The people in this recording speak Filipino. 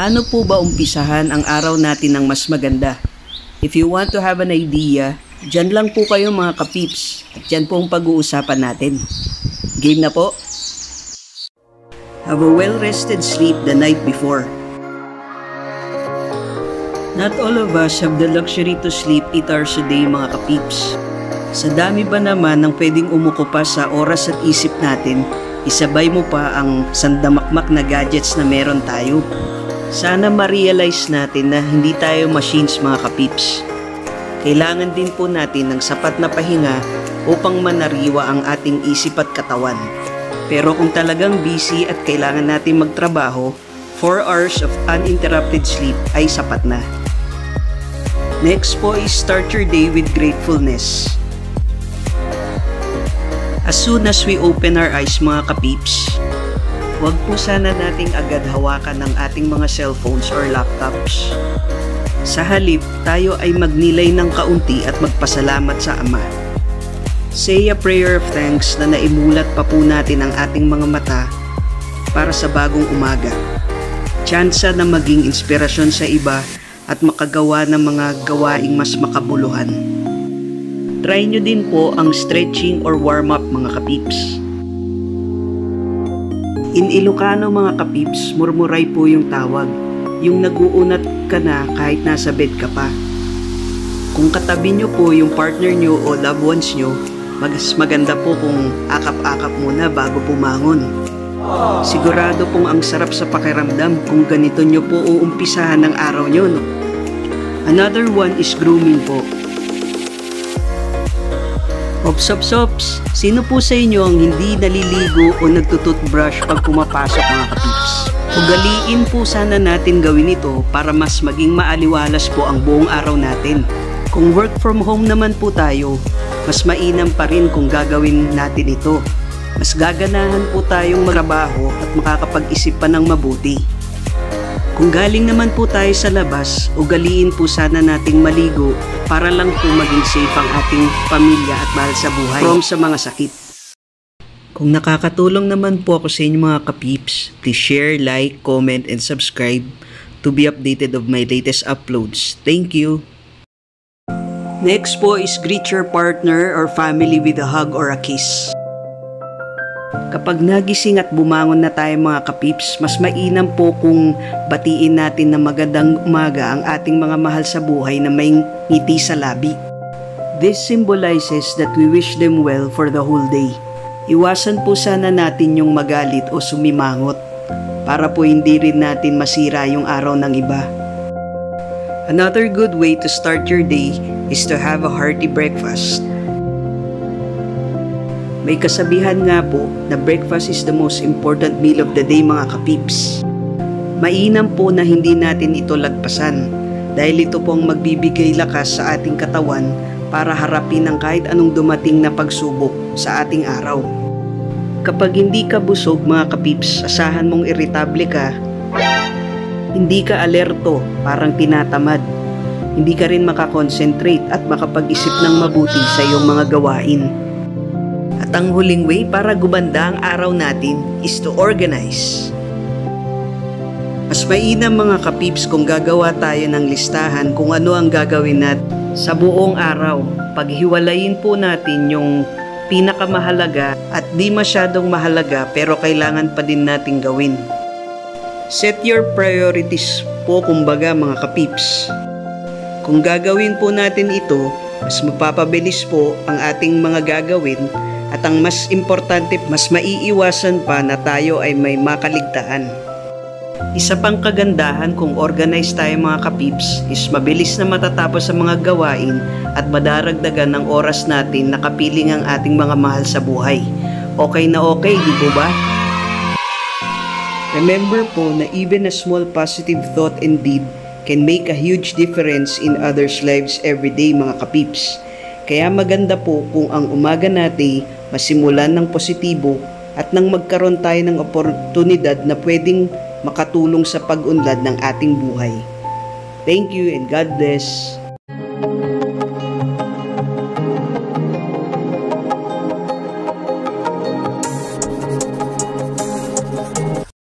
Paano po ba umpisahan ang araw natin ng mas maganda? If you want to have an idea, dyan lang po kayo mga kapips at dyan po ang pag-uusapan natin. Game na po? Have a well-rested sleep the night before. Not all of us have the luxury to sleep 8 hours a day mga kapips. Sa dami ba naman ng pwedeng umuko pa sa oras at isip natin, isabay mo pa ang sandamakmak na gadgets na meron tayo. Sana ma-realize natin na hindi tayo machines mga kapips. Kailangan din po natin ng sapat na pahinga upang manariwa ang ating isip at katawan. Pero kung talagang busy at kailangan natin magtrabaho, 4 hours of uninterrupted sleep ay sapat na. Next po is start your day with gratefulness. As soon as we open our eyes mga kapips, huwag po sana nating agad hawakan ng ating mga cellphones or laptops. Sa halip, tayo ay magnilay ng kaunti at magpasalamat sa Ama. Say a prayer of thanks na naimulat pa po natin ang ating mga mata para sa bagong umaga. Tsansa na maging inspirasyon sa iba at makagawa ng mga gawaing mas makabuluhan. Try nyo din po ang stretching or warm-up mga kapips. In Ilocano mga kapips, murmuray po yung tawag. Yung naguunat ka na kahit nasa bed ka pa. Kung katabi nyo po yung partner nyo o loved ones nyo, mas maganda po kung akap-akap muna bago pumangon. Sigurado pong ang sarap sa pakiramdam kung ganito nyo po uumpisahan ng araw nyo. No? Another one is grooming po. Ops, sino po sa inyo ang hindi naliligo o nagtututbrush pag pumapasok mga kapips? Ugaliin po sana natin gawin ito para mas maging maaliwalas po ang buong araw natin. Kung work from home naman po tayo, mas mainam pa rin kung gagawin natin ito. Mas gaganahan po tayong magtrabaho at makakapag-isip pa ng mabuti. Kung galing naman po tayo sa labas, ugaliin po sana nating maligo para lang po maging safe ang ating pamilya at mahal sa buhay from sa mga sakit. Kung nakakatulong naman po ako sa inyo mga kapips, please share, like, comment, and subscribe to be updated of my latest uploads. Thank you! Next po is greet your partner or family with a hug or a kiss. Kapag nagising at bumangon na tayo mga kapips, mas mainam po kung batiin natin na magandang umaga ang ating mga mahal sa buhay na may ngiti sa labi. This symbolizes that we wish them well for the whole day. Iwasan po sana natin yung magalit o sumimangot para po hindi rin natin masira yung araw ng iba. Another good way to start your day is to have a hearty breakfast. May kasabihan nga po na breakfast is the most important meal of the day mga kapips. Mainam po na hindi natin ito lagpasan dahil ito po ang magbibigay lakas sa ating katawan para harapin ang kahit anong dumating na pagsubok sa ating araw. Kapag hindi ka busog mga kapips, asahan mong irritable ka, hindi ka alerto, parang tinatamad, hindi ka rin makakonsentrate at makapag-isip ng mabuti sa iyong mga gawain. At ang huling way para gumanda ang araw natin is to organize. Mas mainam mga kapips kung gagawa tayo ng listahan kung ano ang gagawin natin sa buong araw. Paghiwalayin po natin yung pinakamahalaga at di masyadong mahalaga pero kailangan pa din nating gawin. Set your priorities po kumbaga mga kapips. Kung gagawin po natin ito, mas mapapabilis po ang ating mga gagawin. At ang mas importante, mas maiiwasan pa na tayo ay may makaligtaan. Isa pang kagandahan kung organized tayo mga kapips is mabilis na matatapos ang mga gawain at madaragdagan ng oras natin na kapiling ang ating mga mahal sa buhay. Okay na okay, di po ba? Remember po na even a small positive thought and deed can make a huge difference in others' lives every day mga kapips. Kaya maganda po kung ang umaga natin masimulan ng positibo at nang magkaroon tayo ng oportunidad na pwedeng makatulong sa pag-unlad ng ating buhay. Thank you and God bless.